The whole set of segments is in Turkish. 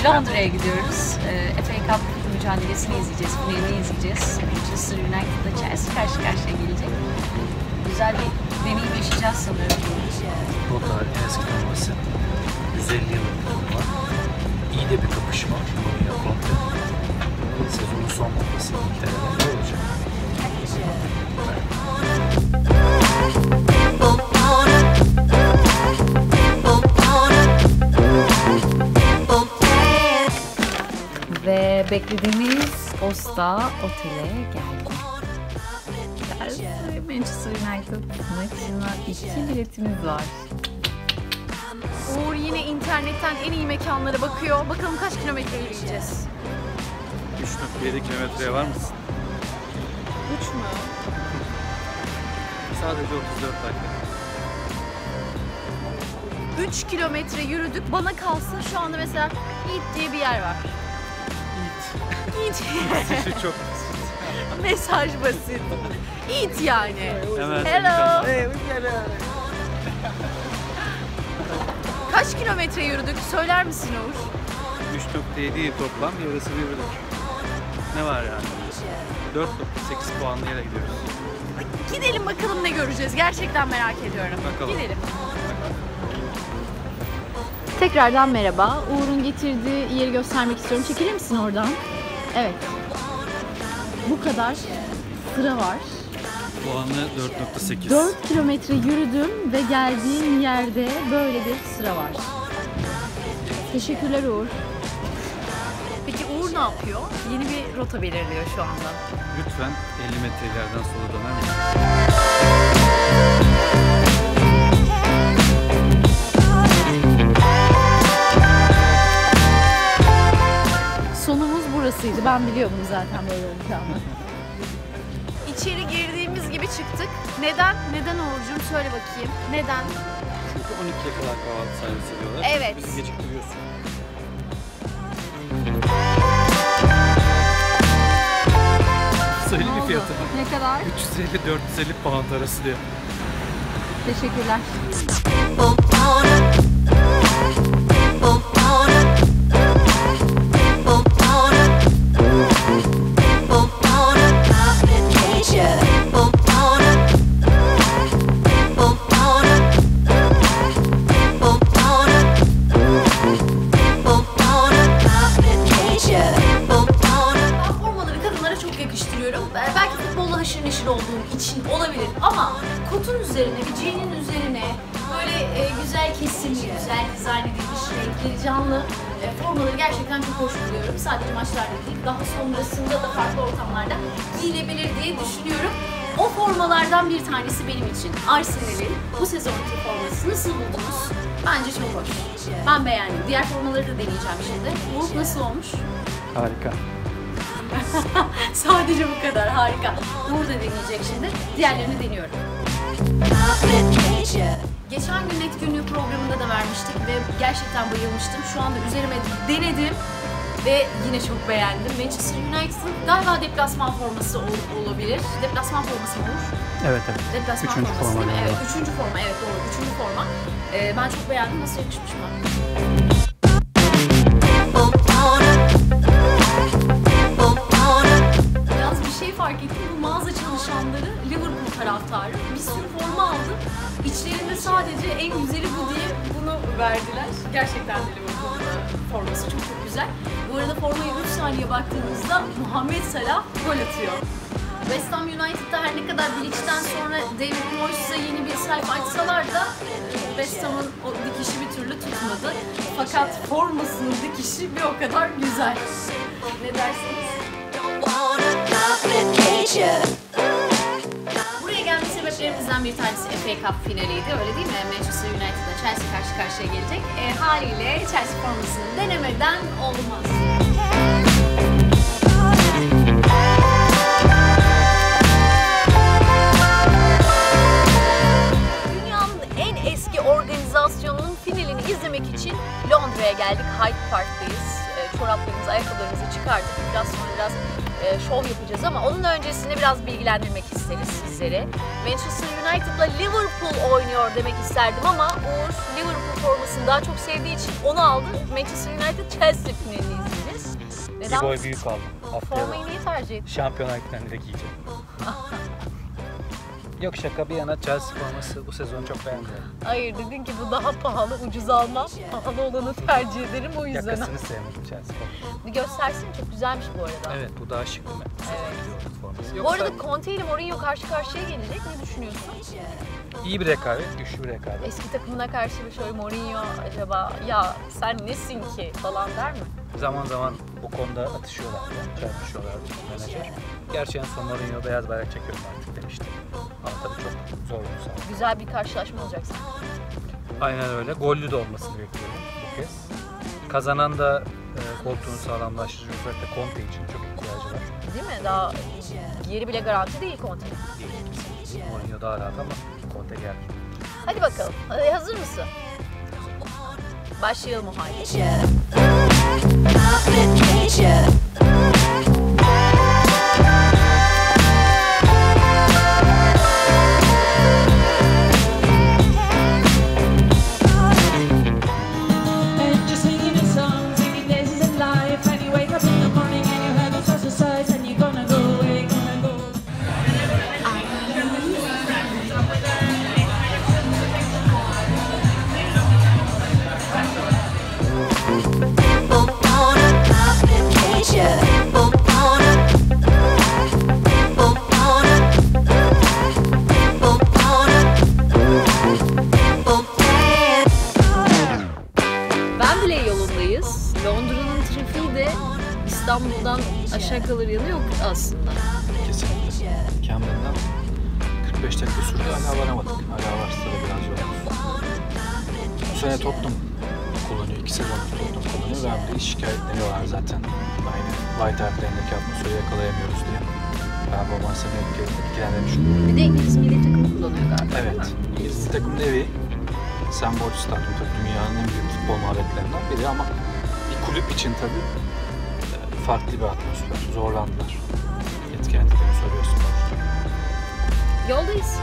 Londra'ya gidiyoruz. FA Cup mücadelesini izleyeceğiz, finalini izleyeceğiz. Manchester United'la Chelsea karşı karşıya gelecek. Güzel bir deneyim yaşayacağız sanıyorum. Futbol tarihinin eski turnuvası. 150 yıllık bir turnuva. İyi de bir kapışma. Mourinho Conte. Sezonun son noktası İngiltere'de olacak. Ve beklediğimiz Osta Otel'e geldik. Manchester United maçına 2 biletimiz var. Uğur yine internetten en iyi mekanlara bakıyor. Bakalım kaç kilometre yürüyeceğiz? 3.7 kilometreye var mısın? 3 mü? Sadece 34 dakika. 3 kilometre yürüdük. Bana kalsın şu anda mesela Yiğit diye bir yer var. Yiğit. Yiğit. Çok Mesaj basit. Yiğit yani. Hemen Hello. Kaç kilometre yürüdük? Söyler misin Uğur? 3.7 toplam yarısı yürüdük. Ne var yani? 4.8 puanlı yere gidiyoruz. Gidelim bakalım ne göreceğiz. Gerçekten merak ediyorum. Bakalım. Gidelim. Tekrardan merhaba. Uğur'un getirdiği yeri göstermek istiyorum. Çekilir misin oradan? Evet. Bu kadar sıra var. Puanı 4.8. 4 kilometre yürüdüm ve geldiğim yerde böyle bir sıra var. Teşekkürler Uğur. Peki Uğur ne yapıyor? Yeni bir rota belirliyor şu anda. Lütfen 50 metre ileriden sola döner misin? Sonumuz burasıydı. Ben biliyordum zaten böyle olacağını. İçeri girdiğimiz gibi çıktık. Neden? Neden Uğur'cum? Söyle bakayım. Neden? Çünkü 12'ye kadar kahvaltı servis ediyorlar. Evet. Bizi geciktiriyorsun. Söyle bir fiyatı. Ne kadar? 350-450 pound arası diyor. Teşekkürler. Belki futbolla haşır neşir olduğum için olabilir ama kotun üzerine, bir jean'in üzerine böyle güzel kesimli, güzel dizayn edilmiş, renkleri canlı formaları gerçekten çok hoş buluyorum. Sadece maçlarda değil, daha sonrasında da farklı ortamlarda giyilebilir diye düşünüyorum. O formalardan bir tanesi benim için. Arsenal'in bu sezonki forması nasıl buldunuz? Bence çok hoş. Ben beğendim. Diğer formaları da deneyeceğim şimdi. Bu nasıl olmuş? Harika. Sadece bu kadar, harika. Uğur da deneyecek şimdi. Diğerlerini deniyorum. Geçen gün net günlüğü programında da vermiştik ve gerçekten bayılmıştım. Şu anda üzerime denedim ve yine çok beğendim. Manchester United'ın galiba deplasman forması olabilir. Deplasman forması mı olur? Evet. Deplasman Üçüncü forması forma değil mi? galiba. Evet, üçüncü forma. Evet doğru, üçüncü forma. Ben çok beğendim. Nasıl yakışmış mı? Fark ettim, bu mağaza çalışanları Liverpool taraftarı. Bir sürü forma aldım. İçlerinde sadece en güzeli bu diye bunu verdiler. Gerçekten de Liverpool forması çok güzel. Bu arada formaya 3 saniye baktığımızda Muhammed Salah gol atıyor. West Ham United'da her ne kadar Bilic'ten sonra David Moyes'a yeni bir sayfa açsalar da West Ham'ın o dikişi bir türlü tutmadı. Fakat formasının dikişi bir o kadar güzel. Ne dersiniz? Buraya gelme sebeplerimizden bir tanesi FA Cup finaliydi, öyle değil mi? Manchester United'la Chelsea karşı karşıya gelecek. Haliyle Chelsea formasını denemeden olmaz. Dünyanın en eski organizasyonunun finalini izlemek için Londra'ya geldik. Hyde Park'tayız. Çoraplarımızı, ayakkabılarımızı çıkardık. Biraz sonra şov yapacağız ama onun öncesinde biraz bilgilendirmek istiyorum. isteriz sizlere. Manchester United'la Liverpool oynuyor demek isterdim ama Uğur Liverpool formasını daha çok sevdiği için onu aldı. Manchester United Chelsea finalini izleyeceğiz. Bir boy büyük aldım. Haftaya Formayı niye tercih ettin? Şampiyonlar Ligi'nde giyeceğim. Yok şaka bir yana, Chelsea forması bu sezon çok beğendim. Hayır, dedin ki bu daha pahalı, ucuz almam. Pahalı olanı tercih ederim o yüzden. Yakasını sevmedim Chelsea forması. Bir göstersin, çok güzelmiş bu arada. Evet, bu daha şık değil mi? Evet. Forması. Bu arada Conte ile Mourinho karşı karşıya gelecek. Ne düşünüyorsun? İyi bir rekabet, güçlü bir rekabet. Eski takımına karşı şöyle Mourinho acaba ya sen nesin ki falan der mi? Zaman zaman bu konuda atışıyorlar, çarpışıyorlar menajer. Gerçi en son Mourinho beyaz bayrak çekiyorum artık demişti. Ama tabii çok zor bir saha. Güzel bir karşılaşma olacak sanki. Aynen öyle. Gollü de olmasını bekliyorum bu kez. Kazanan da koltuğunu sağlamlaştıracak. Özellikle Conte için çok ihtiyacı var. Değil mi? Daha yeri bile garanti değil Conte. Değil. Mourinho daha rahat ama Conte geldi. Hadi bakalım. Hazır mısın? Başlayalım o halde. Wembley yolundayız. Londra'nın trafiği de İstanbul'dan aşağı kalır yanı yok aslında. Kesinlikle. Camden'dan 45 dakika sürdü, hala varamadık. Hala varsa da biraz yorulmuş. Bu sene Tottenham kullanıyor, 2 sezondur Tottenham kullanıyor. Wembley'i şikayetleniyorlar zaten. Aynı White Hart Lane'deki atmosferi yakalayamıyoruz diye. Performansını etkilendiğini düşünüyorum. Bir de İngiliz milli takım kullanıyor galiba. Evet, İngiliz milli takımın evi. St. Paul's Stadyum tabii dünyanın en büyük futbol muhabbetlerinden biri ama bir kulüp için tabii farklı bir atmosfer. Zorlandılar. Etkilendiklerini soruyorsun. Yoldayız.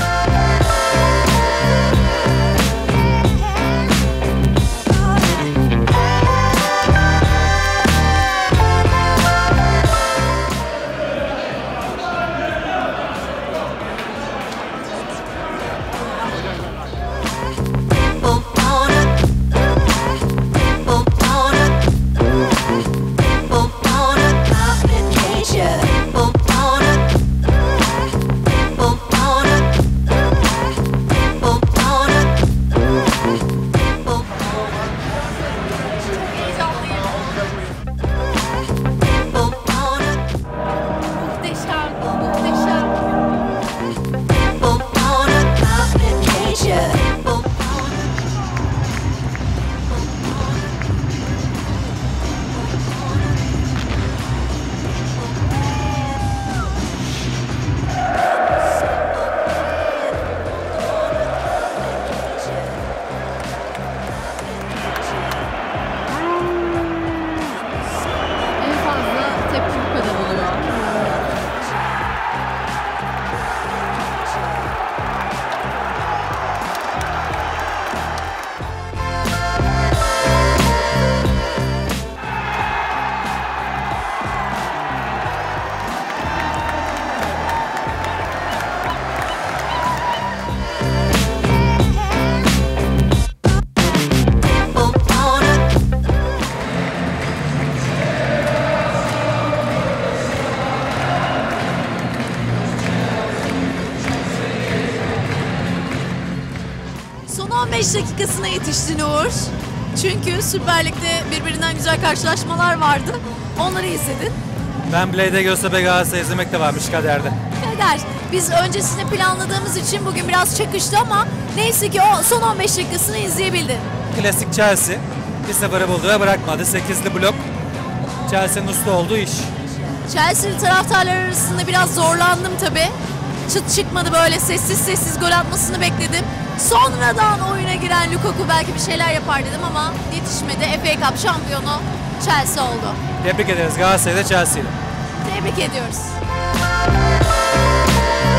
Son 15 dakikasına yetiştin Uğur. Çünkü Süper Lig'de birbirinden güzel karşılaşmalar vardı. Onları izledin. Wembley'de Göztepe Galatasaray izlemek de varmış kaderde. Kader, biz öncesini planladığımız için bugün biraz çakıştı ama neyse ki o son 15 dakikasını izleyebildin. Klasik Chelsea. 1-0'ı buldu ve bırakmadı. 8'li blok. Chelsea'nin usta olduğu iş. Chelsea'li taraftarlar arasında biraz zorlandım tabii. Çıt çıkmadı, böyle sessiz sessiz gol atmasını bekledim. Sonradan oyuna giren Lukaku belki bir şeyler yapar dedim ama yetişmedi. FA Cup şampiyonu Chelsea oldu. Tebrik ederiz Galatasaray'da Chelsea'yle. Tebrik ediyoruz.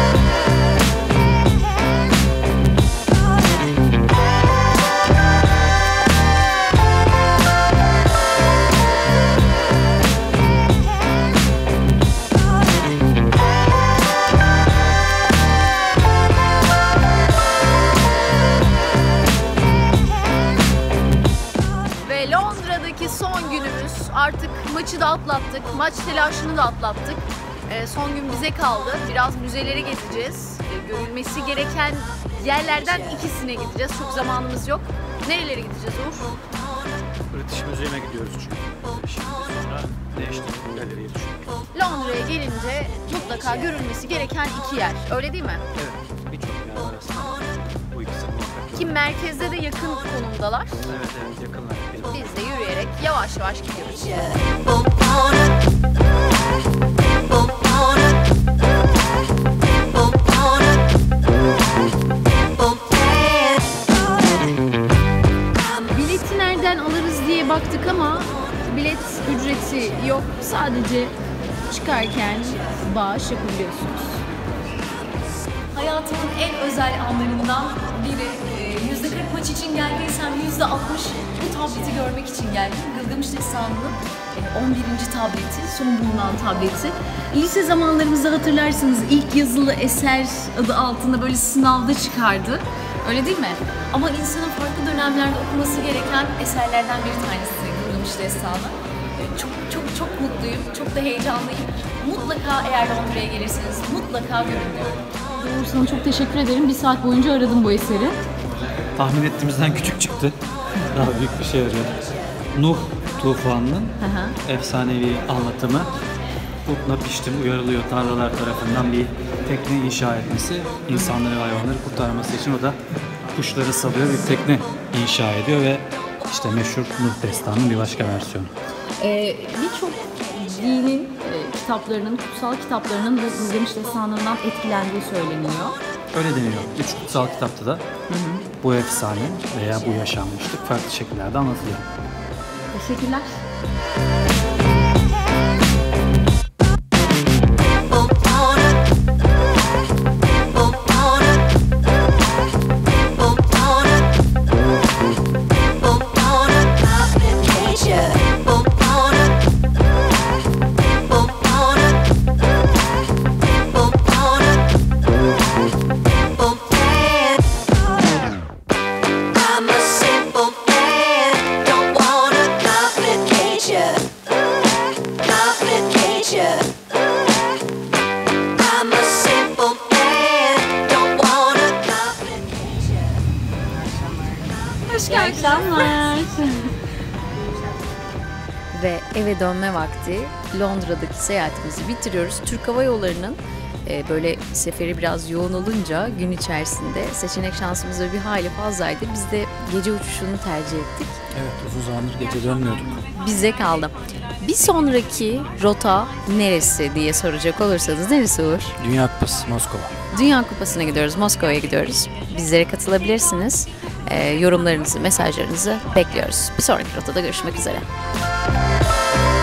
artık maçı da atlattık, maç telaşını da atlattık. Son gün bize kaldı. Biraz müzeleri gezeceğiz. Görülmesi gereken yerlerden ikisine gideceğiz. Çok zamanımız yok. Nerelere gideceğiz Uğur? British Müzesi'ne gidiyoruz çünkü. Şimdi sonra National Gallery'ye düşünüyoruz. Londra'ya gelince mutlaka görülmesi gereken iki yer. Öyle değil mi? Evet, birçok yer var aslında. Bu ikisi muhakkak. Ki merkezde de yakın konumdalar. Evet, yakınlar. Biz de yürüyerek yavaş yavaş gidiyoruz. Bileti nereden alırız diye baktık ama bilet ücreti yok. Sadece çıkarken bağış yapabiliyorsunuz. Hayatımın en özel anlarından biri. %40 maç için geldiysem %60 bu tableti görmek için geldim. Gılgamış Destanı'nın 11. tableti, son bulunan tableti. Lise zamanlarımızda hatırlarsınız ilk yazılı eser adı altında böyle sınavda çıkardı. Öyle değil mi? Ama insanın farklı dönemlerde okuması gereken eserlerden bir tanesi Gılgamış Destanı. Çok mutluyum, çok da heyecanlıyım. Mutlaka eğer Londra'ya gelirseniz mutlaka görün diyorum. Uğur, sana çok teşekkür ederim. Bir saat boyunca aradım bu eseri. Tahmin ettiğimizden küçük çıktı. Daha büyük bir şey arıyorduk. Nuh tufanının efsanevi anlatımı. Utna piştim uyarılıyor tanrılar tarafından bir tekne inşa etmesi. İnsanları ve hayvanları kurtarması için o da kuşları salıyor, bir tekne inşa ediyor ve işte meşhur Nuh Destanı'nın bir başka versiyonu. Birçok dinin kitaplarının, kutsal kitaplarının bu Gılgamış Destanı'ndan etkilendiği söyleniyor. Öyle deniyor. 3 kutsal kitapta da bu efsane veya bu yaşanmışlık farklı şekillerde anlatılıyor. Teşekkürler. İyi akşamlar. Ve eve dönme vakti. Londra'daki seyahatimizi bitiriyoruz. Türk Hava Yolları'nın böyle seferi biraz yoğun olunca gün içerisinde seçenek şansımız da bir hayli fazlaydı. Biz de gece uçuşunu tercih ettik. Evet, uzun zamandır gece dönmüyorduk. Bize kaldı. Bir sonraki rota neresi diye soracak olursanız neresi Uğur? Dünya Kupası, Moskova. Dünya Kupası'na gidiyoruz, Moskova'ya gidiyoruz. Bizlere katılabilirsiniz. Yorumlarınızı, mesajlarınızı bekliyoruz. Bir sonraki rotada görüşmek üzere.